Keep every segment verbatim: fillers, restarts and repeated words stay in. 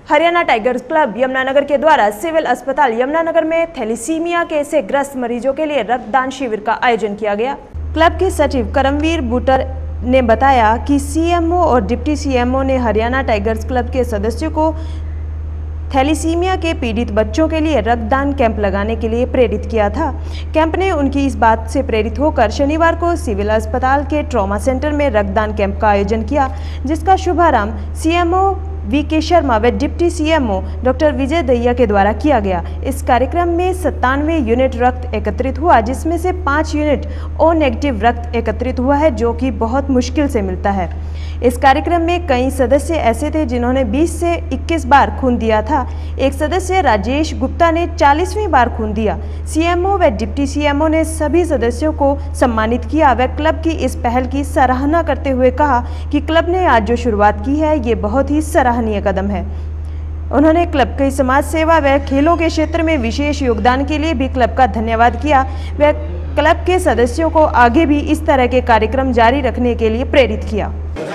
Haryana tigers club Yamunanagar के द्वारा civil अस्पताल यमुनानगर में थैलीसीमिया के से ग्रस्त मरीजों के लिए रक्तदान शिविर का आयोजन किया गया। क्लब के सचिव करमवीर बुटर ने बताया कि सीएमओ और डिप्टी सीएमओ ने हरियाणा टाइगर्स क्लब के सदस्यों को थैलीसीमिया के पीड़ित बच्चों के लिए रक्तदान कैंप लगाने के लिए प्रेरित किया था। कैंप ने उनकी इस बात से प्रेरित होकर शनिवार को सिविल अस्पताल के ट्रॉमा सेंटर में रक्तदान कैंप का आयोजन किया, जिसका शुभारंभ सीएमओ वी के शर्मा व deputy CMO doctor Vijay Dahiya के द्वारा किया गया। इस कार्यक्रम में सत्तानवे यूनिट रक्त एकत्रित हुआ, जिसमें से पाँच यूनिट ओ नेगेटिव रक्त एकत्रित हुआ है, जो कि बहुत मुश्किल से मिलता है। इस कार्यक्रम में कई सदस्य ऐसे थे जिन्होंने बीस से इक्कीस बार खून दिया था। एक सदस्य राजेश गुप्ता ने चालीसवीं बार खून दिया। सीएमओ व डिप्टी सीएमओ ने सभी सदस्यों को सम्मानित किया व क्लब की इस पहल की सराहना करते हुए कहा कि क्लब ने आज जो शुरुआत की है, ये बहुत ही सराहनीय कदम है। उन्होंने क्लब की समाज सेवा व खेलों के क्षेत्र में विशेष योगदान के लिए भी क्लब का धन्यवाद किया व क्लब के सदस्यों को आगे भी इस तरह के कार्यक्रम जारी रखने के लिए प्रेरित किया।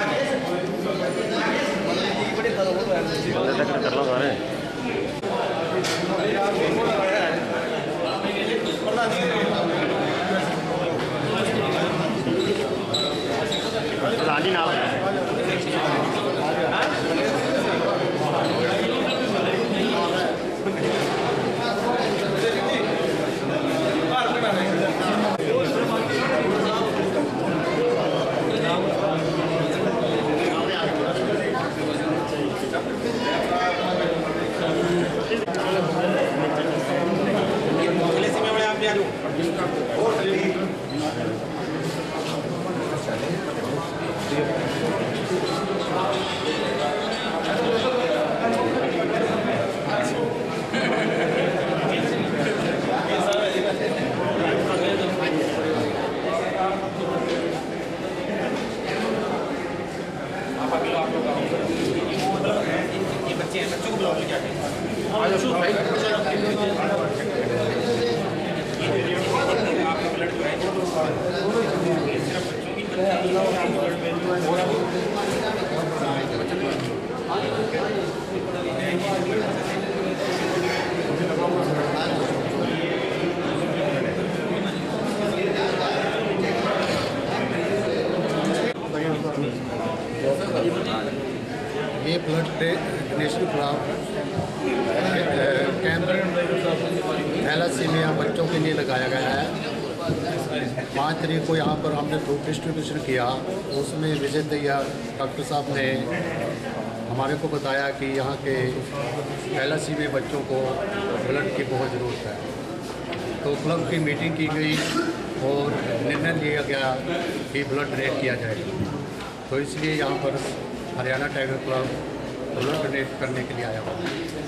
ये ब्लड डोनेशन कैंप थैलासीमिया बच्चों के लिए लगाया गया है। पाँच तारीख को यहाँ पर हमने फ्रूट डिस्ट्रीब्यूशन किया। उसमें विजय दहिया डॉक्टर साहब ने हमारे को बताया कि यहाँ के थैलासीमिया बच्चों को ब्लड की बहुत ज़रूरत है। तो क्लब की मीटिंग की गई और निर्णय लिया गया कि ब्लड डोनेट किया जाएगा। तो इसलिए यहाँ पर Haryana Tiger Club blood donate करने के लिए आया हुआ।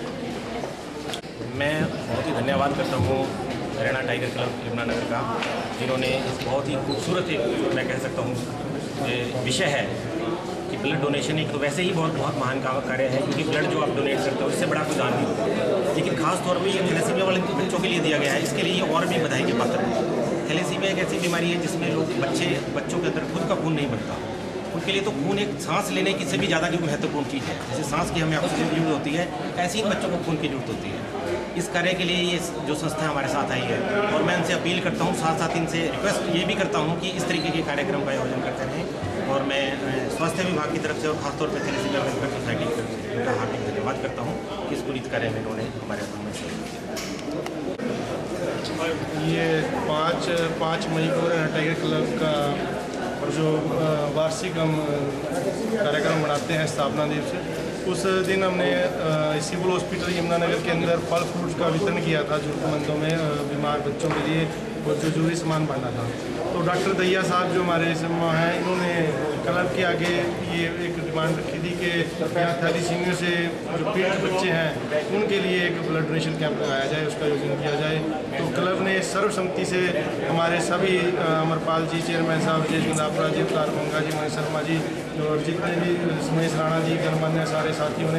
मैं बहुत ही धन्यवाद करता हूँ हरियाणा टाइगर क्लब यमुनानगर का, जिन्होंने इस बहुत ही खूबसूरत एक मैं कह सकता हूँ विषय है कि ब्लड डोनेशन एक तो वैसे ही बहुत बहुत महान काम कार्य है, क्योंकि ब्लड जो आप डोनेट करते हो इससे बड़ा कोई दान नहीं होता। लेकिन खास तौर पर ये थैलेसीमिया वाले बच्चों के लिए दिया गया है, इसके लिए ये और भी बधाई के पात्र है। थैलेसीमिया एक ऐसी बीमारी है जिसमें लोग बच्चे बच्चों के अंदर खुद का खून नहीं बनता। उनके लिए तो खून एक सांस लेने की से भी ज़्यादा जो महत्वपूर्ण चीज़ है। जैसे सांस की हमें ऑक्सीजन की जरूरत होती है, ऐसे ही बच्चों को खून की जरूरत होती है। इस कार्य के लिए ये जो संस्था हमारे साथ आई है, और मैं उनसे अपील करता हूँ, साथ साथ इनसे रिक्वेस्ट ये भी करता हूँ कि इस तरीके के कार्यक्रम का आयोजन करते रहें। और मैं स्वास्थ्य विभाग की तरफ से और खासतौर पर थैलेसीमिया वेलफेयर सोसाइटी की तरफ से उनका हार्दिक धन्यवाद करता हूँ कि इस पुनीत कार्य में इन्होंने हमारे में सहयोग किया। ये पाँच पाँच मई को टाइगर क्लब का और जो वार्षिक हम कार्यक्रम बनाते हैं स्थापना दिवस से, उस दिन हमने सिविल हॉस्पिटल यमुनानगर के अंदर फल फ्रूट का वितरण किया था जरूरतमंदों में, बीमार बच्चों के लिए और जो जरूरी सामान बांटा था। तो डॉक्टर दहिया साहब जो हमारे इसमें हैं, इन्होंने क्लब के आगे ये एक डिमांड रखी थी कि यहाँ थैलीसीमिया से जो पीड़ित बच्चे हैं उनके लिए एक ब्लड डोनेशन कैंप लगाया जाए, उसका आयोजन किया जाए। तो क्लब ने सर्वसम्मति से हमारे सभी अमरपाल जी, चेयरमैन साहब, जय गुंदापुरा जी, तार मंगा जी, मनीष शर्मा जी और जितने भी महेश राणा जी, गणमान्य सारे साथियों ने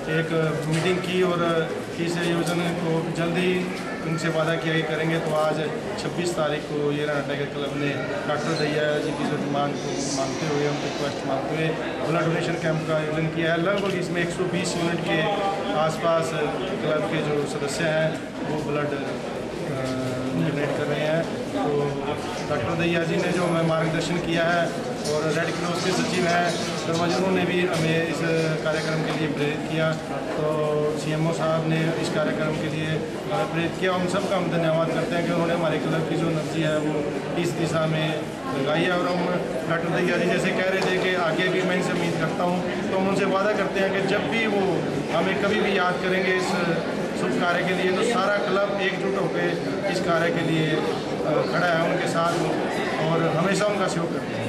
एक मीटिंग की और इस योजना को जल्दी उनसे वादा किया कि करेंगे। तो आज छब्बीस तारीख को ये रैना टाइगर क्लब ने डॉक्टर दैया जी की जो डिमांड को मानते हुए, हम रिक्वेस्ट मानते हुए ब्लड डोनेशन कैंप का आयोजन किया है। लगभग इसमें एक सौ बीस यूनिट के आसपास क्लब के जो सदस्य हैं वो ब्लड डोनेट कर रहे हैं। तो डॉक्टर दैया जी ने जो हमें मार्गदर्शन किया है और रेड क्रॉस के सचिव हैं शर्मा जी, उन्होंने भी हमें इस कार्यक्रम के लिए प्रेरित किया। तो सीएमओ साहब ने इस कार्यक्रम के लिए हमें प्रेरित किया। उन सबका हम धन्यवाद करते हैं कि उन्होंने हमारे क्लब की जो एनर्जी है वो इस दिशा में लगाई है। और हम डॉक्टर दैया जी जैसे कह रहे थे कि आगे भी मैं इनसे उम्मीद करता हूँ, तो हम उनसे वादा करते हैं कि जब भी वो हमें कभी भी याद करेंगे इस शुभ कार्य के लिए, तो सारा क्लब एकजुट होकर इस कार्य के लिए खड़ा है उनके साथ और हमेशा उनका सहयोग करते हैं।